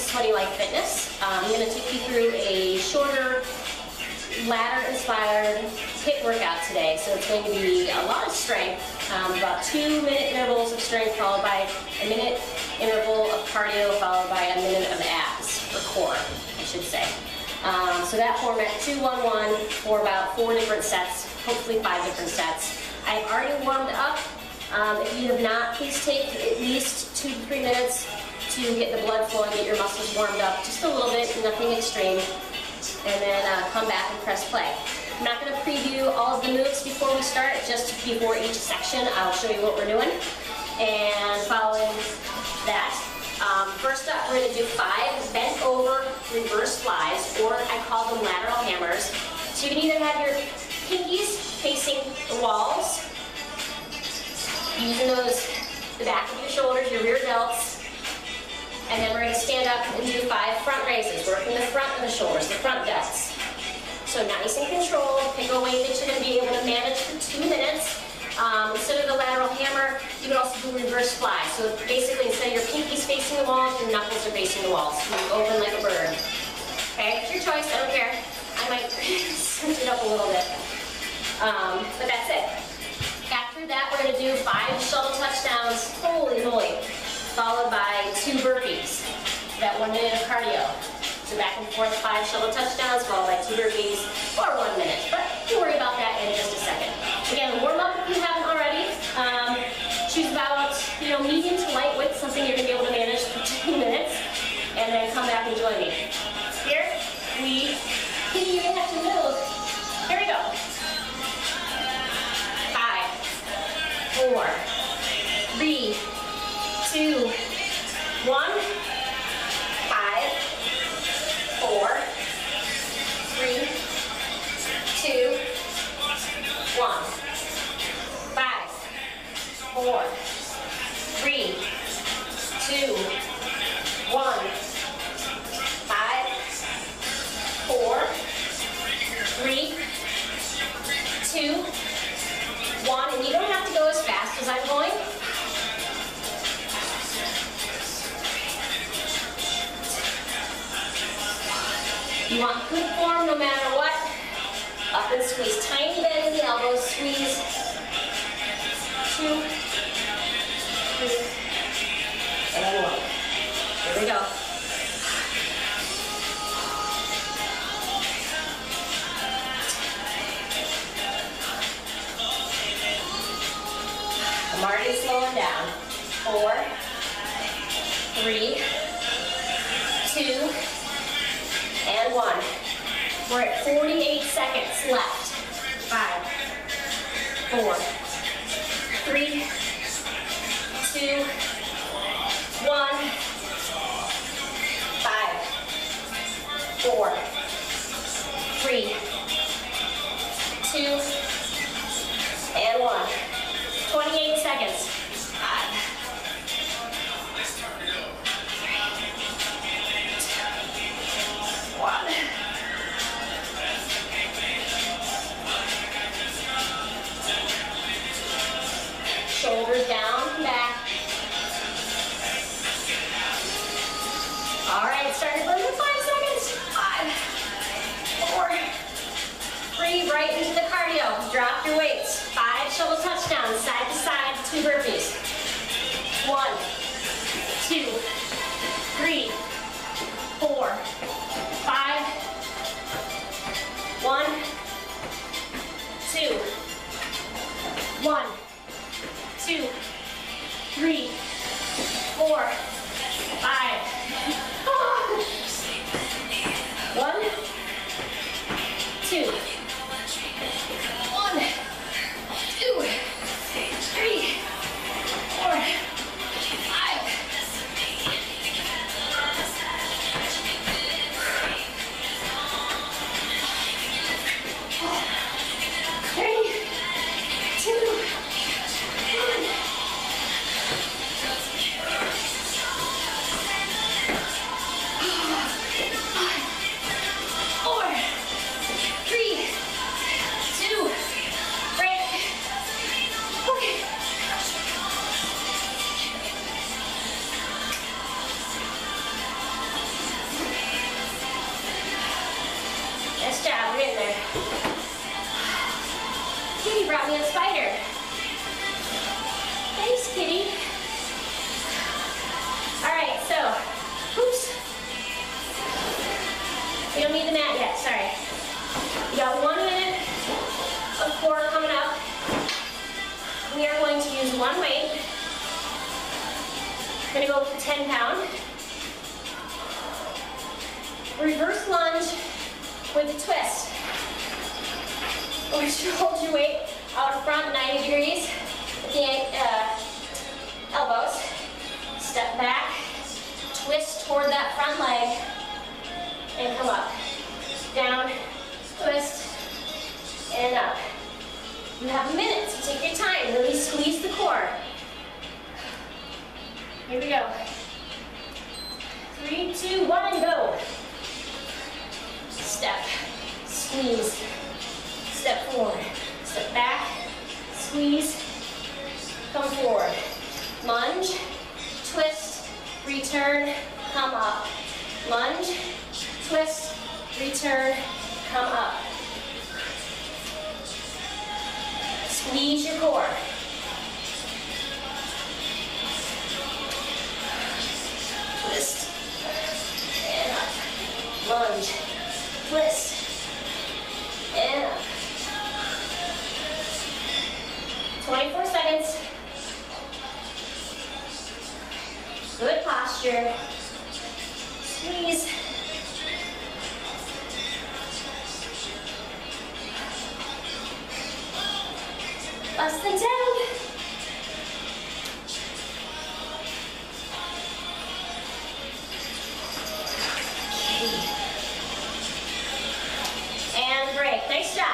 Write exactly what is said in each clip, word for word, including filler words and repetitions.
Sweaty Life Fitness. Um, I'm going to take you through a shorter, ladder-inspired HIIT workout today. So it's going to be a lot of strength, um, about two minute intervals of strength followed by a minute interval of cardio followed by a minute of abs, or core, I should say. Um, so that format, two, one, one, for about four different sets, hopefully five different sets. I've already warmed up. Um, if you have not, please take at least two to three minutes to get the blood flowing, get your muscles warmed up, just a little bit, nothing extreme, and then uh, come back and press play. I'm not going to preview all of the moves before we start, just before each section I'll show you what we're doing. And following that, um, first up we're going to do five bent over reverse flies, or I call them lateral hammers. So you can either have your pinkies facing the walls, using those, the back of your shoulders, your rear delts, and then we're going to stand up and do five front raises, working the front of the shoulders, the front delts. So nice and controlled, pick a weight that you're going to be able to manage for two minutes. Um, instead of the lateral hammer, you can also do reverse fly. So basically, instead of your pinkies facing the walls, your knuckles are facing the walls. So you open like a bird. Okay, it's your choice, I don't care. I might cinch it up a little bit. Um, but that's it. After that, we're going to do five shuttle touchdowns, holy moly, followed by two burpees, that one minute of cardio. So back and forth, five shuttle touchdowns, followed by two burpees, or one minute. But don't worry about that in just a second. Again, warm up if you haven't already. Um, choose about, you know, medium to lightweight, something you're going to be able to manage for two minutes, and then come back and join me. Here, we didn't even have to move. Here we go. Five, four, three, two, one. Five, four, three, two, one. Five, four, three, two, one. Five, four, three, two, one. And you don't have to go as fast as I'm going. You want good form no matter what. Up and squeeze. Tiny bend in the elbows. Squeeze. Two, three, and one. Here we go. I'm already slowing down. Four, three, two, and one. We're at forty-eight seconds left. Five, four, three, two, one. Five, four, three, two, and one. twenty-eight seconds. Five, one. Shoulders down, back. All right, starting to burn for five seconds. Five, four, three, right into the cardio. Drop your weights. Five shuttle touchdowns, side to side, two burpees. One, two, three, four, five, one, two, one, two, three, four, five, one, two, one, two, three, four, five, we're getting there. Kitty brought me a spider. Thanks, Kitty. All right, so, oops. We don't need the mat yet, sorry. We got one minute of core coming up. We are going to use one weight. We're gonna go with the ten pound. Reverse lunge with a twist. Or you hold your weight out in front, ninety degrees at the uh, elbows. Step back, twist toward that front leg, and come up. Down, twist, and up. You have a minute, so take your time. Really squeeze the core. Here we go. Three, two, one, go. Step, squeeze, step forward, step back, squeeze, come forward. Lunge, twist, return, come up. Lunge, twist, return, come up. Squeeze your core. Twist, and up. Lunge, twist, and up. twenty-four seconds. Good posture. Squeeze. Less than ten. Okay. And break. Nice job.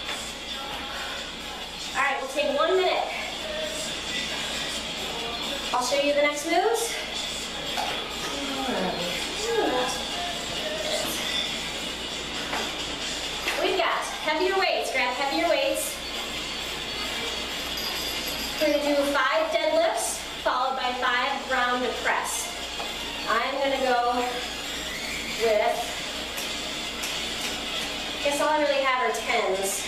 All right, we'll take one minute. I'll show you the next moves. We've got heavier weights. Grab heavier weights. We're going to do five deadlifts, followed by five ground to press. I'm going to go with, I guess all I really have are tens.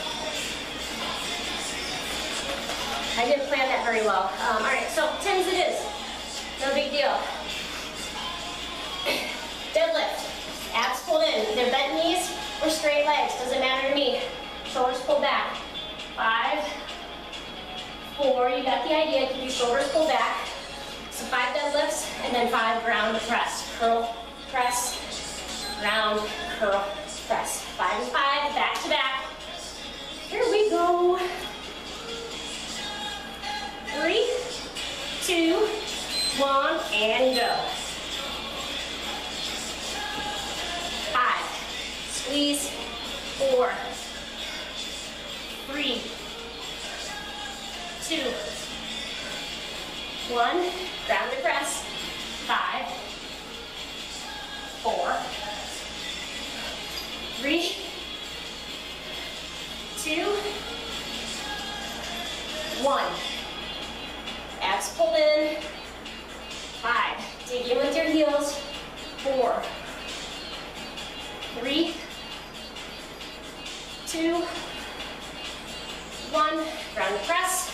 I didn't plan that very well. Um, all right, so tens it is. No big deal. Deadlift. Abs pulled in. Either bent knees or straight legs. Doesn't matter to me. Shoulders pulled back. Five. Four, you got the idea, keep your shoulders pulled back. So five deadlifts, and then five ground to press. Curl, press, ground, curl, press. Five and five, back to back. Here we go. Three, two, one, and go. Five, squeeze, four, three, two, one, ground to press, five, four, three, two, one. Abs pulled in, five, dig in with your heels, four, three, two, one, ground to press,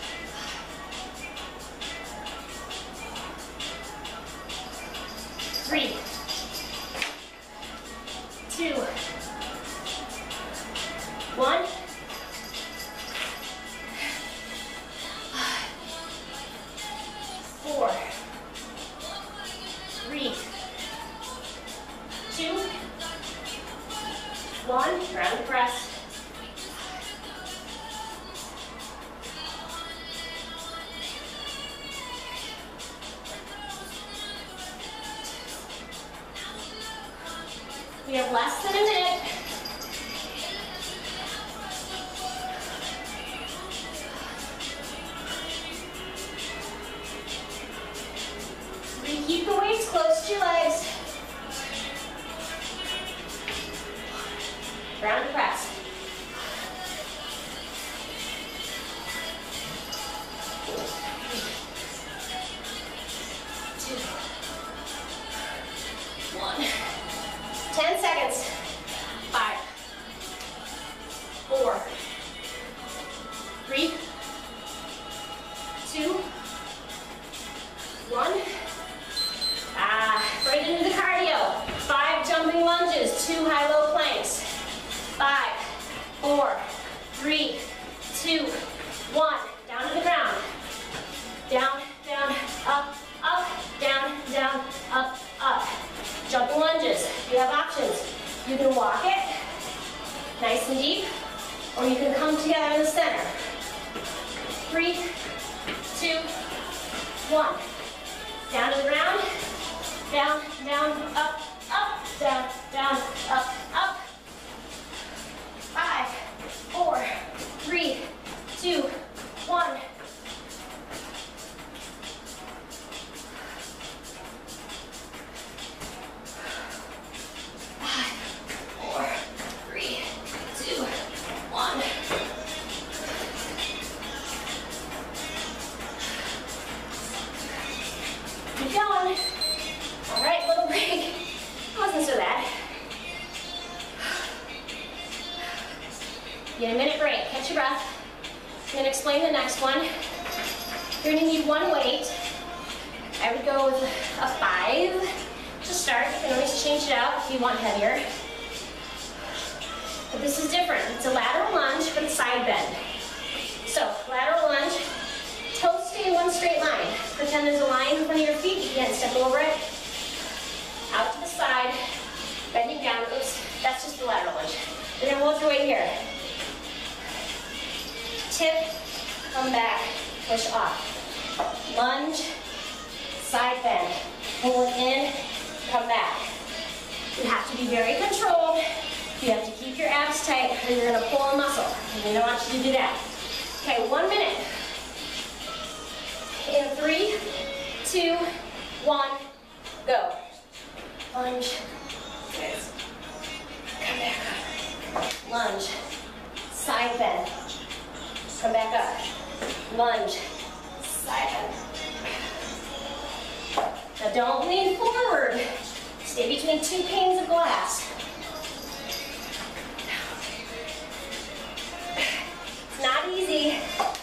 three, two, one. Four, three, two, one. Ground to press. We have less than a minute. Keep the weights close to your legs. Ground to press. Two, one. Ten seconds. Five, lunges, two high-low planks. Five, four, three, two, one. Down to the ground. Down, down, up, up, down, down, up, up. Jumping lunges. You have options. You can walk it, nice and deep, or you can come together in the center. Three, two, one. Down to the ground. Down, down, up, up, down, down, up, up. Five, four, three, two, one. Five, four, three, two, one. Keep going. All right, little break. Wasn't so bad. Get a minute break. Catch your breath. I'm going to explain the next one. You're going to need one weight. I would go with a five to start. You can always change it out if you want heavier. But this is different. It's a lateral lunge, but it's side bend. So, lateral lunge. Toes stay in one straight line. Pretend there's a line in front of your feet. You can't step over it. Out to the side. Bending down. Oops. That's just the lateral lunge. You're going to hold your weight here. Tip. Come back. Push off. Lunge. Side bend. Pull it in. Come back. You have to be very controlled. You have to keep your abs tight or you're going to pull a muscle. And we don't want you to do that. Okay, one minute. In three, two, one, go. Lunge. Come back up. Lunge. Side bend. Come back up. Lunge. Side bend. Now don't lean forward. Stay between two panes of glass. It's not easy.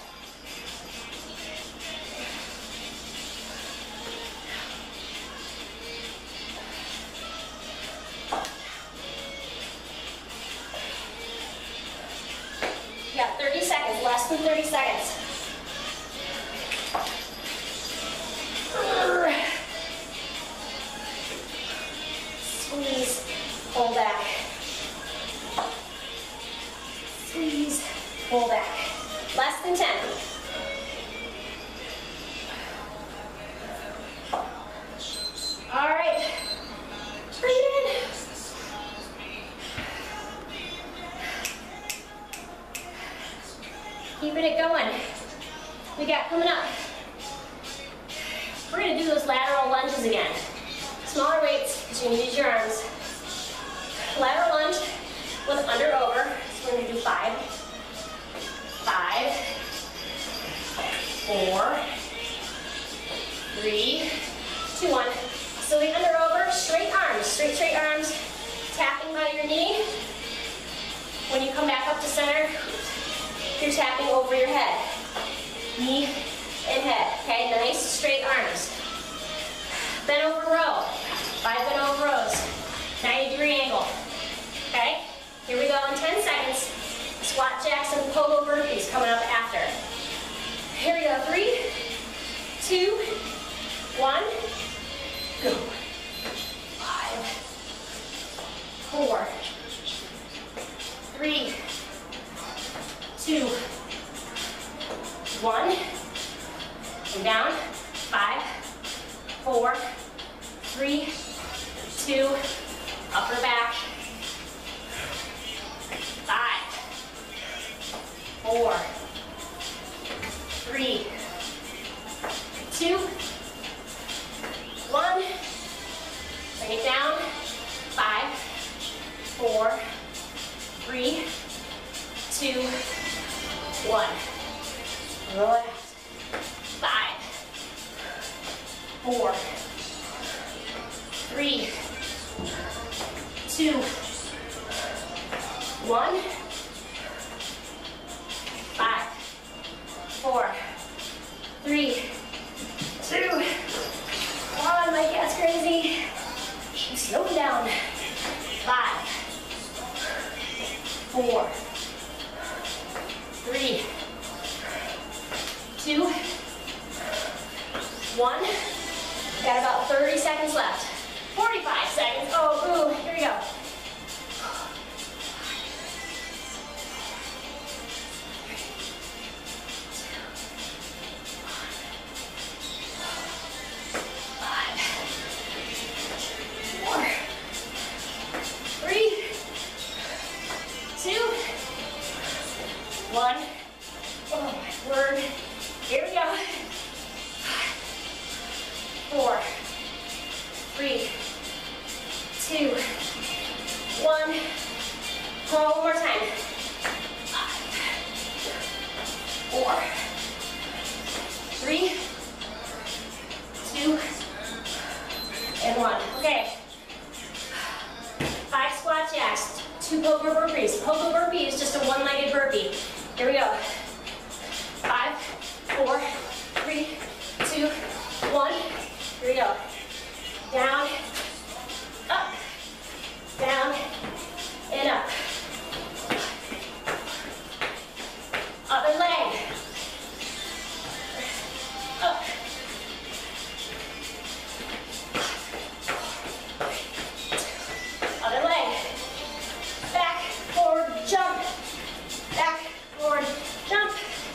You got thirty seconds, less than thirty seconds. Squeeze, pull back. Squeeze, pull back. Less than ten. All right, breathe in. Keeping it going. We got coming up. We're gonna do those lateral lunges again. Smaller weights, so you're gonna use your arms. Lateral lunge with under over. So we're gonna do five, five, four, three, two, one. So the under over, straight arms, straight, straight arms, tapping by your knee. When you come back up to center, you're tapping over your head. Knee and head, okay? Nice straight arms. Bent over row, five bent over rows, ninety degree angle, okay? Here we go in ten seconds. Squat jacks and POGO burpees coming up after. Here we go, three, two, one, go. Five, four, three, two, one, and down, five, four, three, two, upper back, five, four, three, two, one, bring it down, five, four, three, two, one. Left, five, four, three, two, one, five, four, three, two, one. My cat's crazy. Slow it down. Five, four, three, two, one. Got about thirty seconds left. forty-five seconds. Oh, ooh, here we go. Five, four, three, two, one. Oh my word. Here we go. Four, three, two, one. One more time. Five, four, three, two, and one. Okay. Five squat jacks, two POGO burpees. POGO burpee is just a one-legged burpee. Here we go. Five, four, three, two, one. Here we go. Down, up, down, and up. Other leg. Up. Other leg. Back, forward, jump. Back, forward, jump.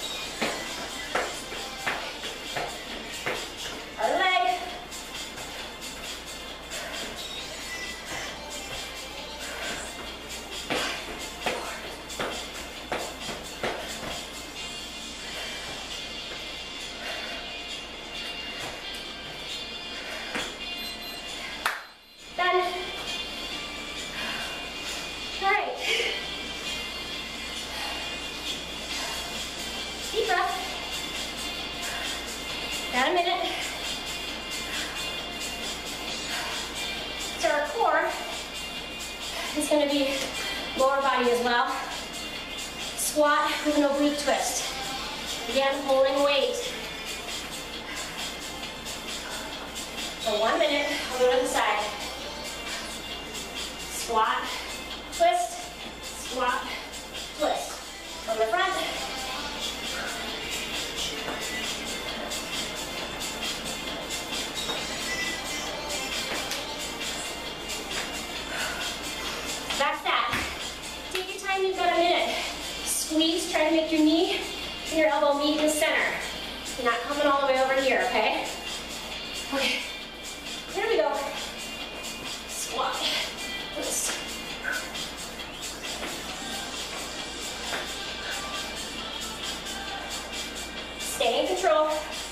Other leg. Done. All right. Deep breath. Got a minute. So our core is going to be lower body as well. Squat with an oblique twist. Again, holding weight. For one minute, I'll go to the side. Squat, twist, squat, twist. From the front. That's that. Take your time, you've got a minute. Squeeze, try to make your knee and your elbow meet in the center. You're not coming all the way over here, okay? Okay. Here we go. Squat. Twist. Stay in control.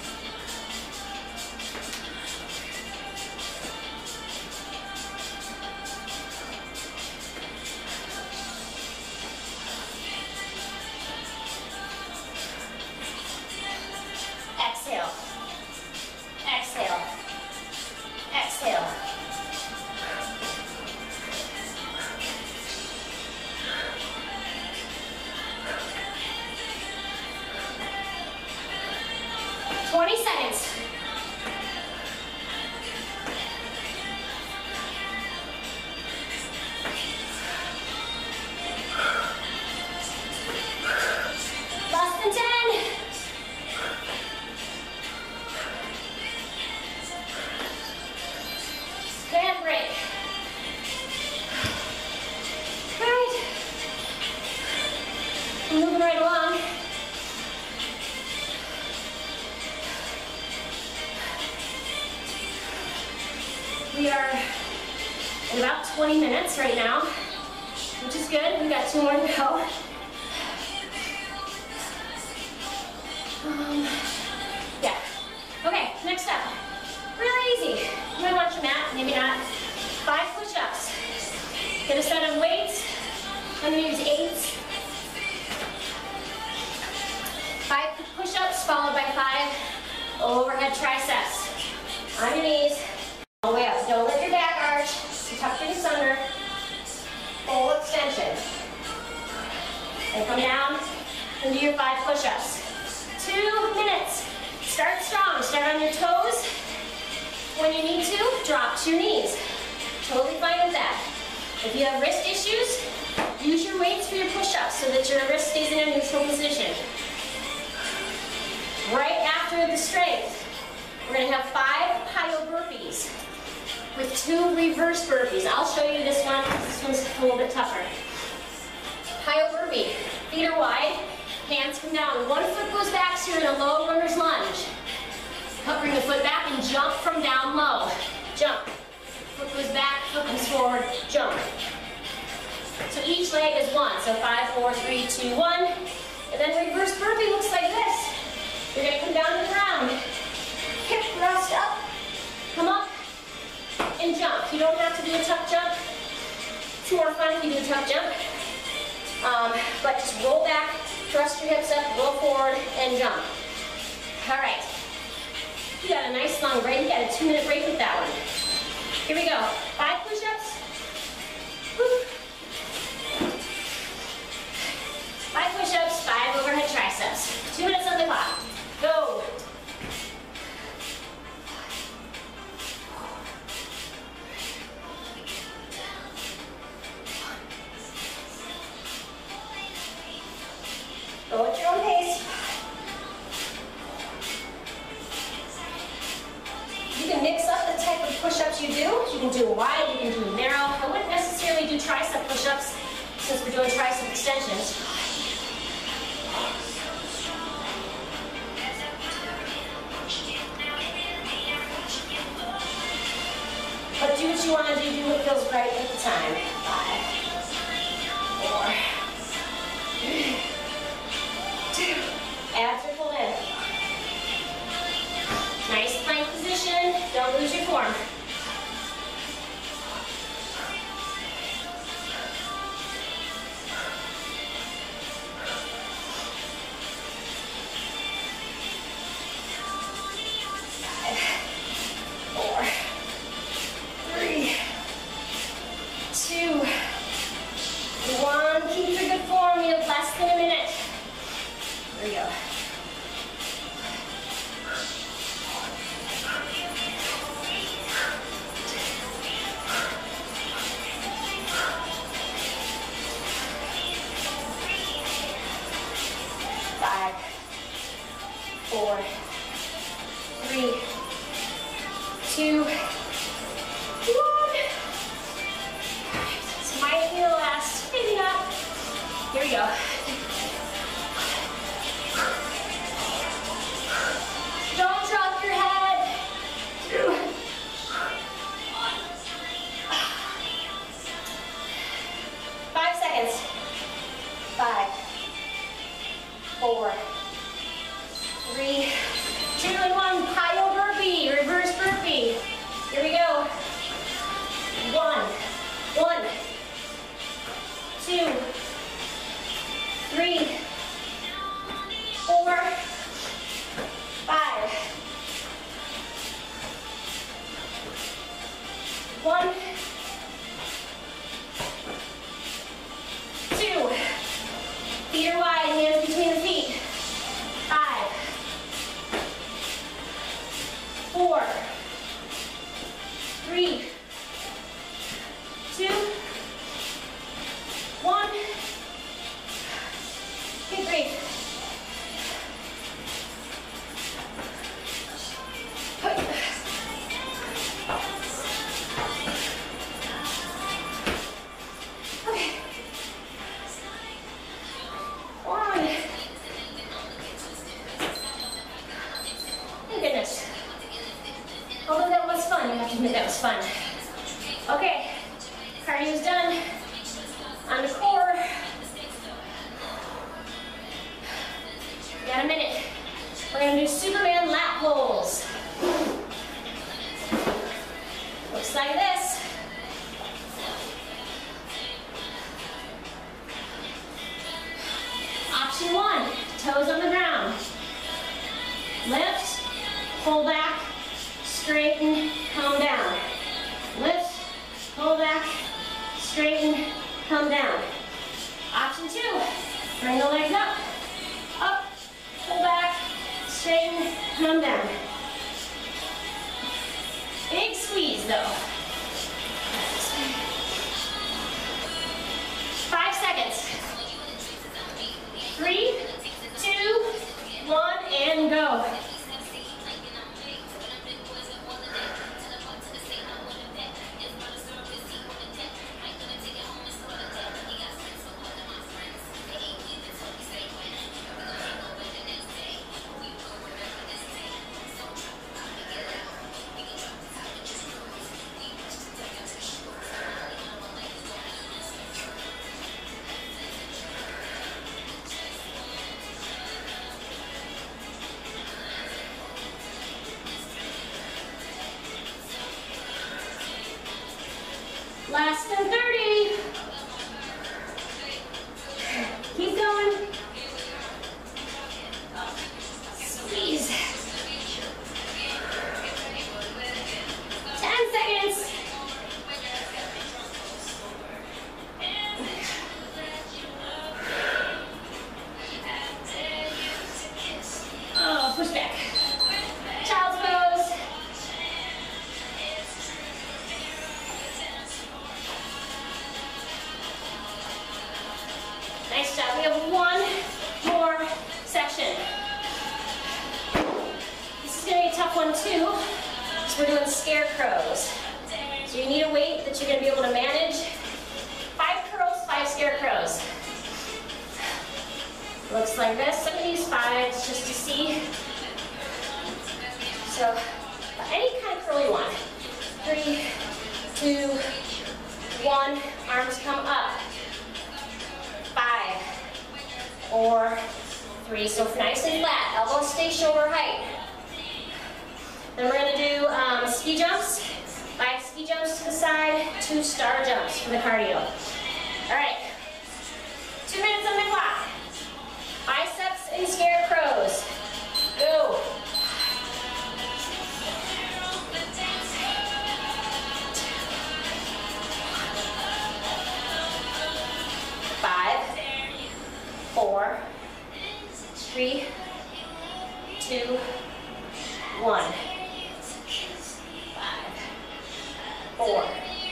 Exhale. Exhale. Exhale. twenty seconds. Less than ten. And break. All right. Moving right along. We are at about twenty minutes right now, which is good. We've got two more to go. Um, yeah. Okay, next up. Really easy. You might want your mat, maybe not. Five push-ups. Get a set of weights. I'm going to use eights. Five push-ups followed by five overhead triceps. On your knees. All the way up. Don't let your back arch. So tuck your hips under. Full extension. And come down and do your five push-ups. Two minutes. Start strong. Start on your toes. When you need to, drop to your knees. Totally fine with that. If you have wrist issues, use your weights for your push-ups so that your wrist stays in a neutral position. Right after the strength, we're going to have five P O G O burpees with two reverse burpees. I'll show you this one. This one's a little bit tougher. P O G O burpee. Feet are wide, hands come down. One foot goes back, so you're in a low runner's lunge. Bring the foot back and jump from down low. Jump. Foot goes back, foot comes forward, jump. So each leg is one. So five, four, three, two, one. And then reverse burpee looks like this. You're going to come down to the ground. Hip thrust up. Come up and jump. You don't have to do a tuck jump. It's more fun if you do a tuck jump. Um, but just roll back, thrust your hips up, roll forward, and jump. All right. You got a nice long break. You got a two minute break with that one. Here we go. Five push-ups. Five push-ups, five overhead triceps. Two minutes on the clock. Go. Go at your own pace. You can mix up the type of push-ups you do. You can do wide, you can do narrow. I wouldn't necessarily do tricep push-ups since we're doing tricep extensions. But do what you want to do, do what feels right at the time. Five, four, three, two. Abs are pulled in. Nice plank position. Don't lose your form. Five, four, three, two, one. Keep your good form. We have less than a minute. There we go. Five, four, three, two, one. This might be the last, maybe not. Here we go. Don't drop your head. Two. Five seconds. Five, four, three, two, and one. P O G O burpee, reverse burpee. Here we go. One, one, two, three, four, five, one, two. Feet are wide, hands between the feet. Five, four, three, two, one. Good breathe. Okay. One. Oh goodness. Although that was fun, you have to admit that was fun. Okay, cardio's done. On the core. Got a minute. We're gonna do Superman lat pulls. Looks like this. Option one, toes on the ground. Lift, pull back, straighten, come down. Lift, pull back, straighten, come down. Option two, bring the legs up, up, pull back, straighten, come down. Big squeeze though. have one more section. This is gonna be a tough one too. So we're doing scarecrows. So you need a weight that you're gonna be able to manage. Five curls, five scarecrows. Looks like this. I'm gonna use fives just to see. So any kind of curl you want. Three, two, one. Arms come up. Five, four, three. So nice and flat. Elbows stay shoulder height. Then we're going to do um, ski jumps. Five ski jumps to the side, two star jumps for the cardio. All right, two minutes on the clock. Biceps and scarecrows. Go. Five, four, three, two, one. Five, four,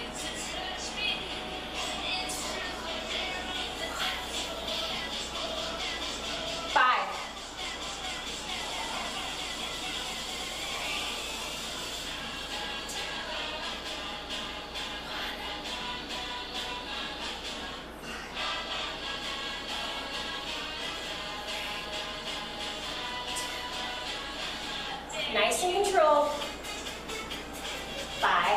five, nice and controlled. Five,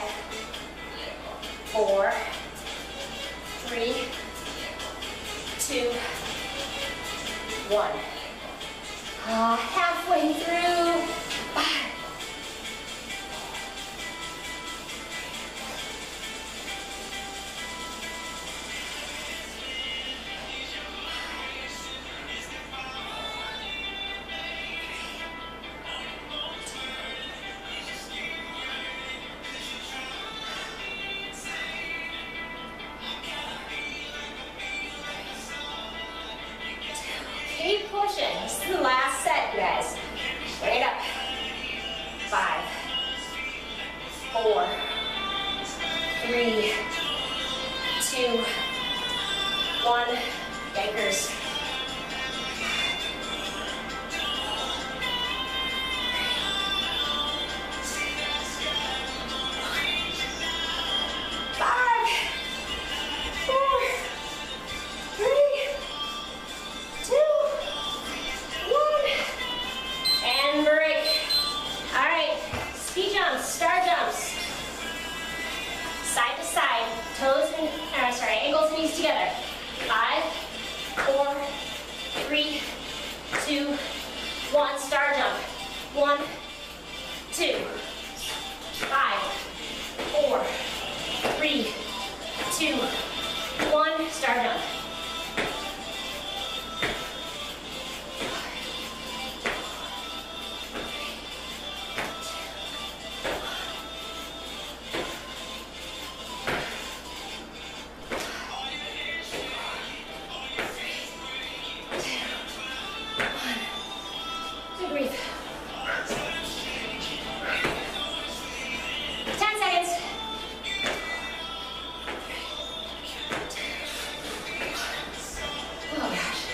four, three, two, one. Uh, halfway through. Five. Keep pushing. This is the last set, you guys. Bring it up. Five, four, three, two, one. Yankers. Five, four, three, two, one, and break. All right, ski jumps, star jumps, side to side, toes and, uh, sorry, ankles and knees together. Five, four, three, two, one, star jump. One, two, five, four, three, two, one, star jump. Breathe. Ten seconds. Oh gosh.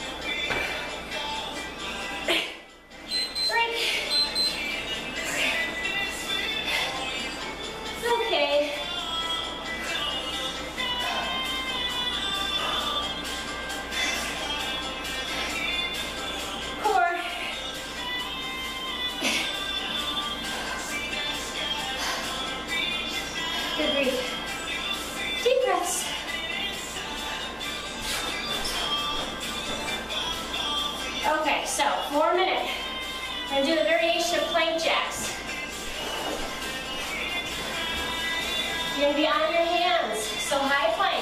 Break. It's okay. Core. Good breathe. Deep breaths. Okay, so four minute. We're gonna do a variation of plank jacks. You're gonna be on your hands, so high plank.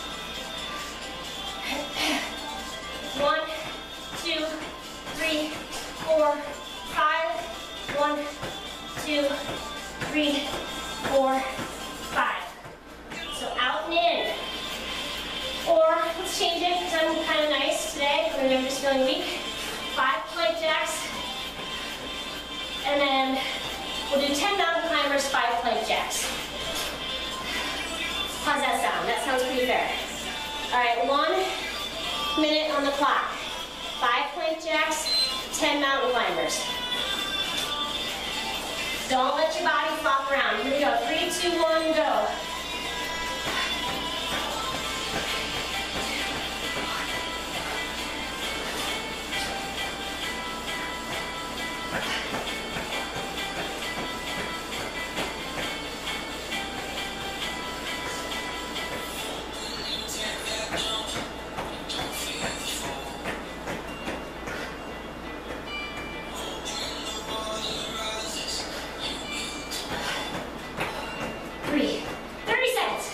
One, two, three, four, five. One, two, three, four, five. So out and in. Or let's change it because I'm kind of nice today. Maybe I'm just feeling weak. Five plank jacks. And then we'll do ten mountain climbers, five plank jacks. How's that sound? That sounds pretty fair. All right, one, minute on the clock. Five plank jacks, ten mountain climbers. Don't let your body flop around. Here we go. Three, two, one, go. Three. thirty seconds.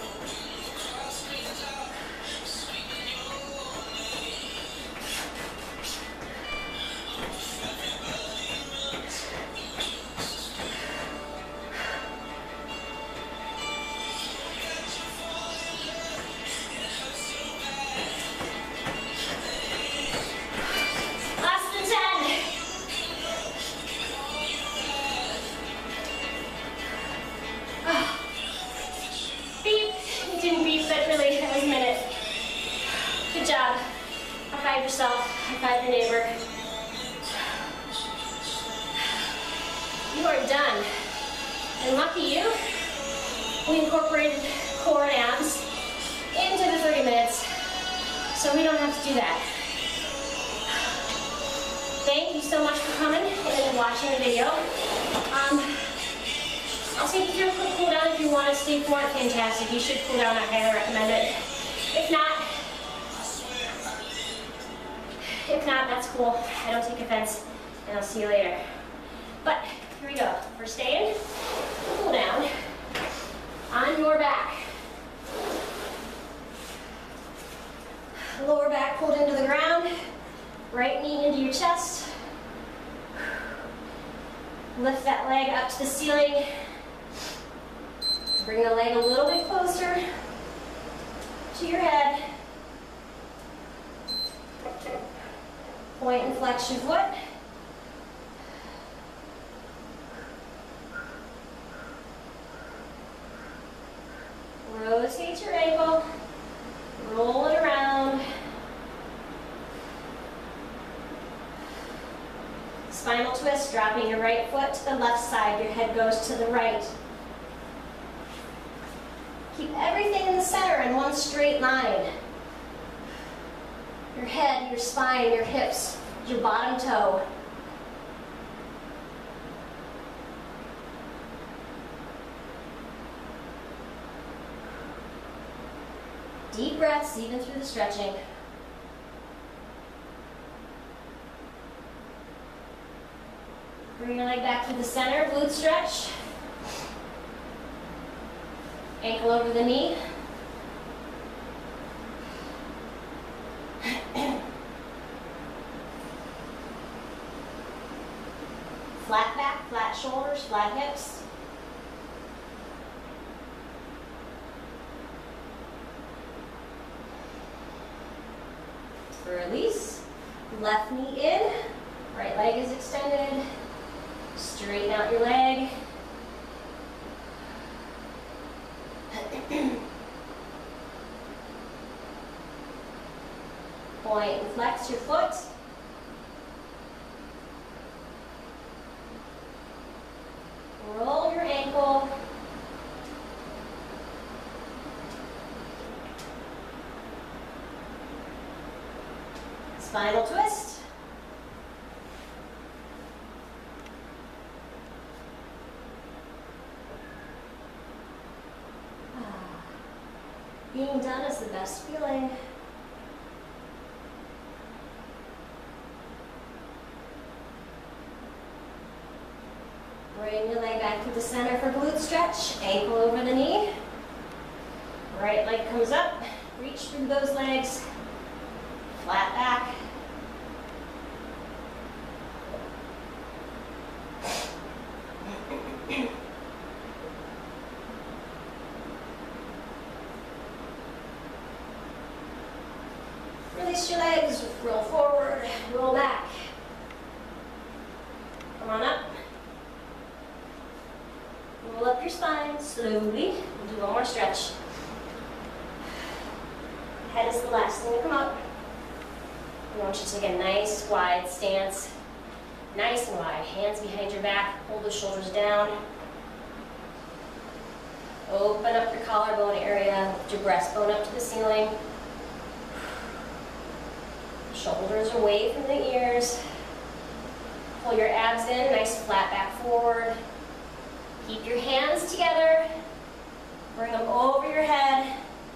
Less than ten. Beep. You didn't beep, but really, that was a minute. Good job. High five yourself. High five your neighbor. You are done. And lucky you, we incorporated core and abs into the thirty minutes, so we don't have to do that. Thank you so much for coming and watching the video. Um, I'll take you through a quick cool down if you want to stay for it. Fantastic. You should cool down. I highly recommend it. If not, if not, that's cool. I don't take offense, and I'll see you later. But here we go. We're staying. Cool down on your back. Lower back pulled into the ground. Right knee into your chest. Lift that leg up to the ceiling. Bring the leg a little bit closer to your head. Point and flex your foot. Rotate your ankle. Roll it around. Spinal twist, dropping your right foot to the left side. Your head goes to the right. Keep everything in the center in one straight line. Your head, your spine, your hips, your bottom toe. Deep breaths even through the stretching. Bring your leg back to the center, glute stretch. Ankle over the knee. Flat back, flat shoulders, flat hips. Release. Left knee in. Right leg is extended. Straighten out your leg. Point and flex your foot. Roll your ankle. Spinal twist. Being done is the best feeling. Bring your leg back to the center for glute stretch. Ankle over the knee. Right leg comes up. Reach through those legs. Flat back. Release your legs, roll forward, roll back. Come on up. Roll up your spine slowly. We'll do one more stretch. Head is the last thing to come up. I want you to take a nice wide stance, nice and wide, hands behind your back, hold the shoulders down. Open up your collarbone area, lift your breastbone up to the ceiling. Shoulders away from the ears. Pull your abs in, nice flat back forward. Keep your hands together. Bring them over your head.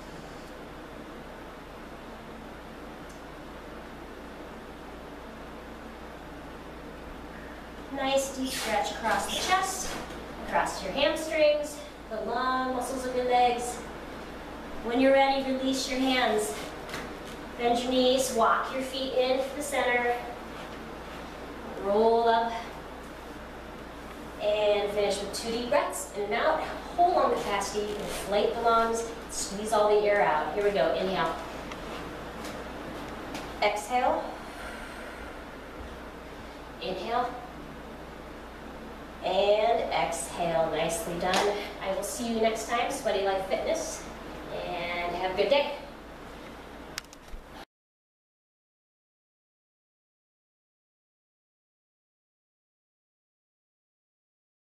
Nice deep stretch across the chest, across your hamstrings, the lung muscles of your legs. When you're ready, release your hands. Bend your knees, walk your feet into the center. Roll up. And finish with two deep breaths, in and out. Hold lung capacity, inflate the lungs, squeeze all the air out. Here we go, inhale. Exhale. Inhale. And exhale, nicely done. I will see you next time, Sweaty Life Fitness, and have a good day.